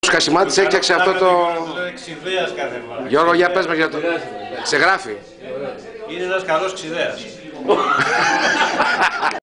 Χασιμάτης έφτιαξε αυτό το... Ξηδέας κάθε φορά. Γιώργο, για πες μας για το... Σε γράφει. Είναι ένας καλός ξηδέας.